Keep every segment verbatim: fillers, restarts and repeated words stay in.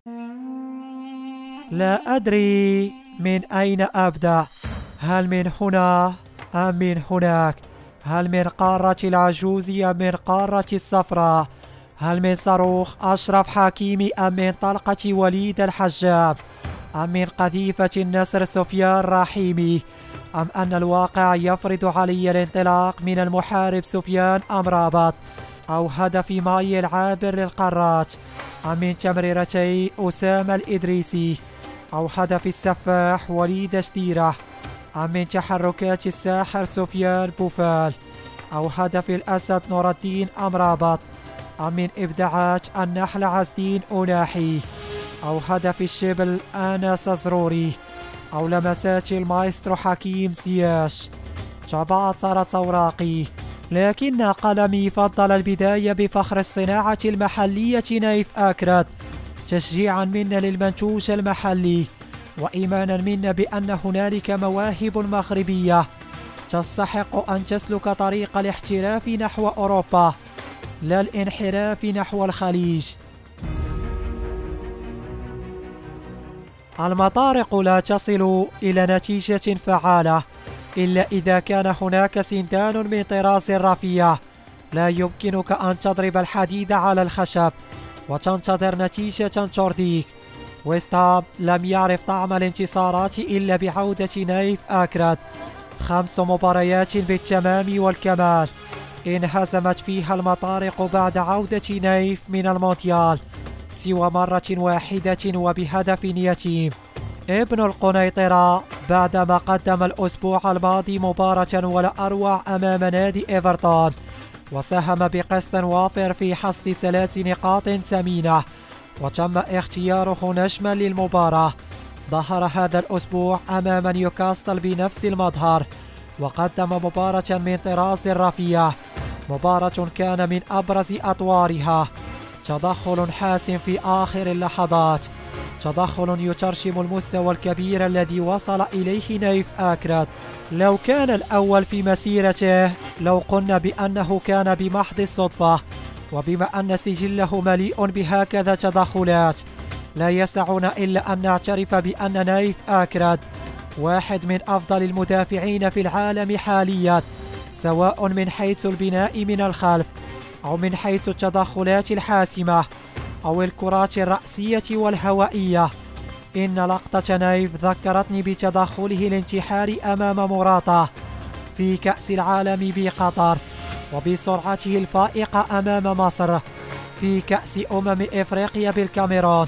لا أدري من أين أبدأ، هل من هنا أم من هناك؟ هل من قارة العجوز أم من قارة الصفراء؟ هل من صاروخ أشرف حكيمي أم من طلقة وليد الحجاب؟ أم من قذيفة النسر سفيان رحيمي؟ أم أن الواقع يفرض علي الانطلاق من المحارب سفيان أمرابط أو هدف ماي العابر للقارات؟ أم من تمريرتي أسامة الإدريسي أو هدف السفاح وليد شديرة؟ أم من تحركات الساحر سفيان بوفال أو هدف الأسد نور الدين أمرابط؟ أم من إبداعات النحل عزدين أناحي أو هدف الشبل آنس زروري أو لمسات المايسترو حكيم سياش؟ تبعثرت أوراقي، لكن قلمي فضل البداية بفخر الصناعة المحلية نايف آكراد، تشجيعا منا للمنتوج المحلي وإيمانا منا بأن هنالك مواهب مغربية تستحق أن تسلك طريق الاحتراف نحو أوروبا لا الانحراف نحو الخليج. المطارق لا تصل إلى نتيجة فعالة إلا إذا كان هناك سندان من طراز رفيع. لا يمكنك أن تضرب الحديد على الخشب وتنتظر نتيجة ترضيك. ويست هام لم يعرف طعم الانتصارات إلا بعودة نايف آكراد، خمس مباريات بالتمام والكمال انهزمت فيها المطارق بعد عودة نايف من المونديال سوى مرة واحدة وبهدف يتيم. ابن القنيطرة بعدما قدم الأسبوع الماضي مباراة ولا أروع أمام نادي إيفرتون وساهم بقسط وافر في حصد ثلاث نقاط ثمينة وتم اختياره نجما للمباراة، ظهر هذا الأسبوع أمام نيوكاسل بنفس المظهر وقدم مباراة من طراز رفيع، مباراة كان من أبرز أطوارها تدخل حاسم في آخر اللحظات، تدخل يترشم المستوى الكبير الذي وصل إليه نايف آكراد. لو كان الأول في مسيرته لو قلنا بأنه كان بمحض الصدفة، وبما أن سجله مليء بهكذا تدخلات لا يسعنا إلا أن نعترف بأن نايف آكراد واحد من أفضل المدافعين في العالم حاليا، سواء من حيث البناء من الخلف أو من حيث التدخلات الحاسمة أو الكرات الرأسية والهوائية. إن لقطة نايف ذكرتني بتدخله الانتحاري أمام موراتا في كأس العالم بقطر، وبسرعته الفائقة أمام مصر في كأس أمم إفريقيا بالكاميرون،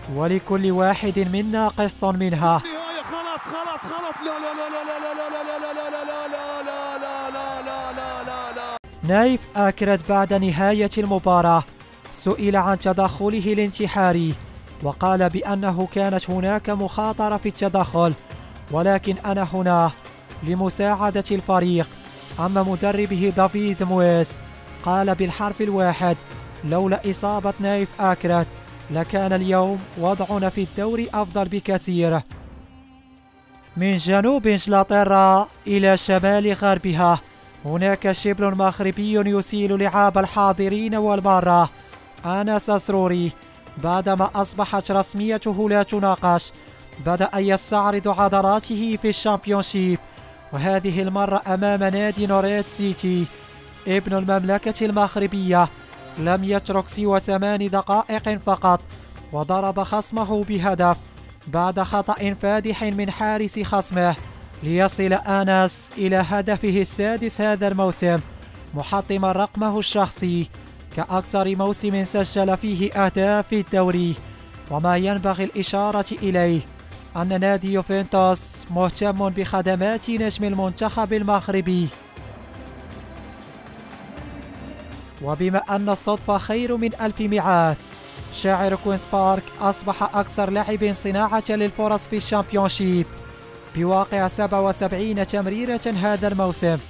ولكل واحد منا قسط منها. خلاص خلاص خلاص لا لا لا لا لا لا لا لا لا لا لا لا لا لا لا لا. نايف آكراد بعد نهاية المباراة سئل عن تدخله الانتحاري وقال بأنه كانت هناك مخاطرة في التدخل، ولكن أنا هنا لمساعدة الفريق. أما مدربه دافيد مويس قال بالحرف الواحد لولا إصابة نايف آكراد لكان اليوم وضعنا في الدوري أفضل بكثير. من جنوب إنجلترا إلى شمال غربها هناك شبل مغربي يسيل لعاب الحاضرين والمارة، آنس زروري بعدما أصبحت رسميته لا تناقش بدأ يستعرض عضلاته في الشامبيونشيب، وهذه المرة أمام نادي نوريت سيتي. ابن المملكة المغربية لم يترك سوى ثمان دقائق فقط وضرب خصمه بهدف بعد خطأ فادح من حارس خصمه ليصل آنس إلى هدفه السادس هذا الموسم، محطما رقمه الشخصي كأكثر موسم سجل فيه أهداف في الدوري. وما ينبغي الإشارة إليه أن نادي يوفنتوس مهتم بخدمات نجم المنتخب المغربي، وبما أن الصدفة خير من ألف ميعاد شاعر كوينز بارك أصبح أكثر لاعب صناعة للفرص في الشامبيونشيب بواقع سبعة وسبعين تمريرة هذا الموسم.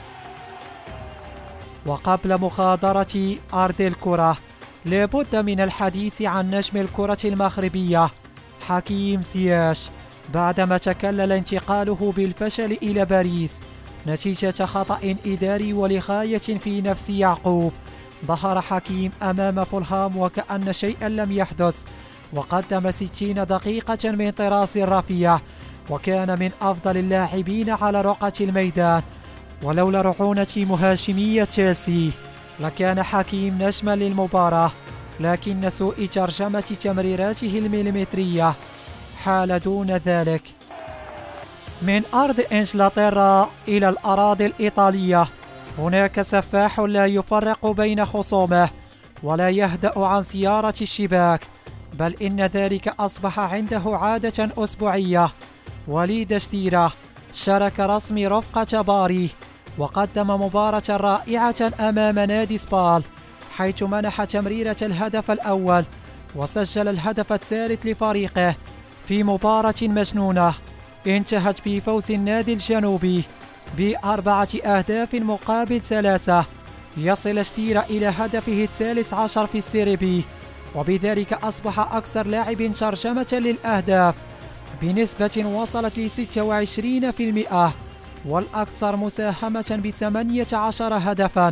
وقبل مغادرة أرض الكرة لابد من الحديث عن نجم الكرة المغربية حكيم سياش بعدما تكلل انتقاله بالفشل إلى باريس نتيجة خطأ إداري ولغاية في نفس يعقوب. ظهر حكيم أمام فولهام وكأن شيئا لم يحدث وقدم ستين دقيقة من طراز رافية، وكان من أفضل اللاعبين على رقعة الميدان. ولولا رعونة مهاجمية تشيلسي لكان حكيم نجما للمباراة، لكن سوء ترجمة تمريراته المليمترية حال دون ذلك. من أرض إنجلترا إلى الأراضي الإيطالية، هناك سفاح لا يفرق بين خصومه ولا يهدأ عن سيارة الشباك، بل إن ذلك أصبح عنده عادة أسبوعية. وليد شديرة شارك رسم رفقة باري وقدم مباراة رائعة أمام نادي سبال، حيث منح تمريرة الهدف الأول وسجل الهدف الثالث لفريقه في مباراة مجنونة انتهت بفوز النادي الجنوبي بأربعة أهداف مقابل ثلاثة. يصل شديرة إلى هدفه الثالث عشر في السيري بي، وبذلك أصبح أكثر لاعب ترجمة للأهداف بنسبة وصلت ل ستة وعشرين بالمئة، والأكثر مساهمة بثمانية عشر هدفا.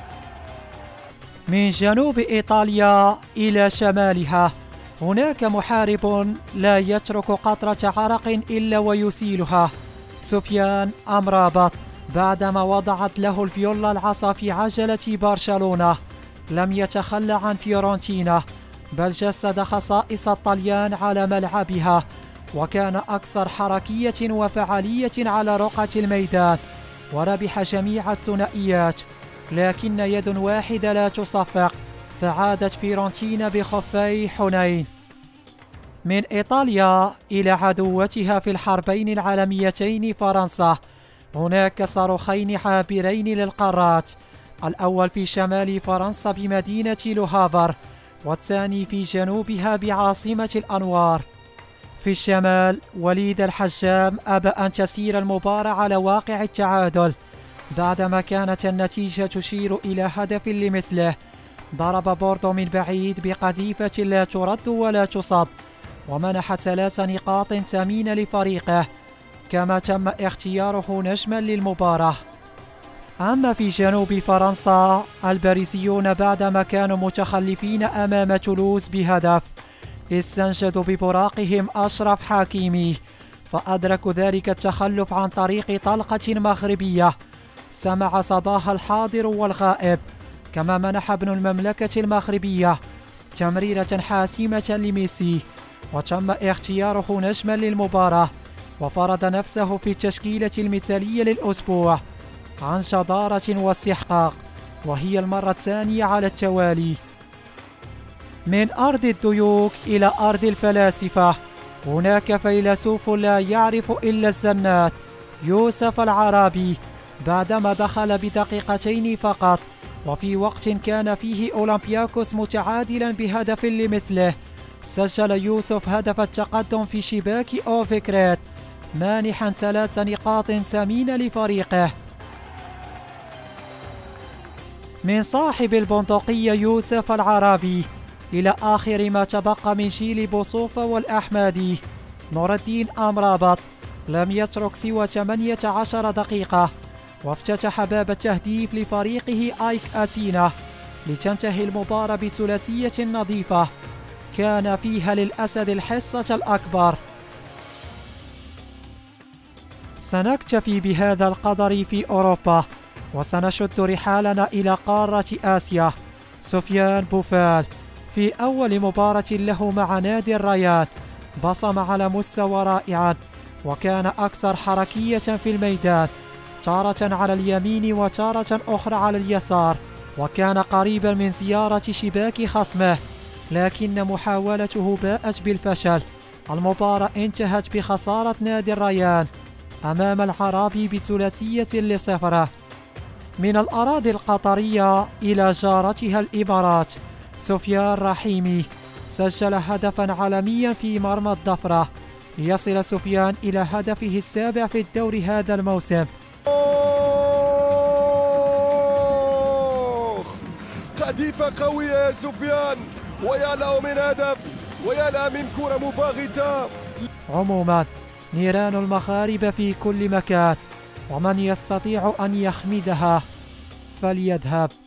من جنوب إيطاليا إلى شمالها، هناك محارب لا يترك قطرة عرق إلا ويسيلها، سفيان أمرابط. بعدما وضعت له الفيولا العصا في عجلة برشلونة لم يتخلى عن فيورنتينا، بل جسد خصائص الطليان على ملعبها، وكان أكثر حركية وفعالية على رقعة الميدان، وربح جميع الثنائيات. لكن يد واحدة لا تصفق، فعادت فيورنتينا بخفي حنين. من إيطاليا إلى عدوتها في الحربين العالميتين فرنسا، هناك صاروخين عابرين للقارات، الأول في شمال فرنسا بمدينة لوهافر، والثاني في جنوبها بعاصمة الأنوار. في الشمال وليد الحجام أبى أن تسير المباراة على واقع التعادل بعدما كانت النتيجة تشير إلى هدف لمثله. ضرب بوردو من بعيد بقذيفة لا ترد ولا تصد، ومنح ثلاث نقاط ثمينة لفريقه، كما تم اختياره نجما للمباراة. أما في جنوب فرنسا، الباريسيون بعدما كانوا متخلفين أمام تولوز بهدف استنشدوا ببراقهم أشرف حكيمي، فأدركوا ذلك التخلف عن طريق طلقة مغربية سمع صداها الحاضر والغائب. كما منح ابن المملكة المغربية تمريرة حاسمة لميسي، وتم اختياره نجما للمباراة، وفرض نفسه في التشكيلة المثالية للأسبوع عن جدارة واستحقاق، وهي المرة الثانية على التوالي. من أرض الديوك إلى أرض الفلاسفة، هناك فيلسوف لا يعرف إلا الزنات، يوسف العرابي. بعدما دخل بدقيقتين فقط وفي وقت كان فيه أولمبياكوس متعادلا بهدف لمثله، سجل يوسف هدف التقدم في شباك أوفيكريت، مانحا ثلاث نقاط ثمينة لفريقه. من صاحب البندقية يوسف العرابي إلى آخر ما تبقى من جيل بوصوفة والأحمدي، نور الدين أمرابط لم يترك سوى ثمانية عشر دقيقة، وافتتح باب التهديف لفريقه آيك أثينا لتنتهي المباراة بثلاثية نظيفة كان فيها للأسد الحصة الأكبر. سنكتفي بهذا القدر في أوروبا، وسنشد رحالنا إلى قارة آسيا. سفيان بوفال في أول مباراة له مع نادي الريان بصم على مستوى رائعا، وكان أكثر حركية في الميدان، تارة على اليمين وتارة أخرى على اليسار، وكان قريبا من زيارة شباك خصمه، لكن محاولته باءت بالفشل. المباراة انتهت بخسارة نادي الريان أمام العرابي بثلاثية لصفر. من الأراضي القطرية إلى جارتها الإمارات، سفيان رحيمي سجل هدفا عالميا في مرمى الضفرة ليصل سفيان إلى هدفه السابع في الدوري هذا الموسم. قذيفة قوية يا سفيان، ويا له من هدف، ويا له من كرة مباغتة. عموما نيران المغاربة في كل مكان، ومن يستطيع أن يخمدها فليذهب.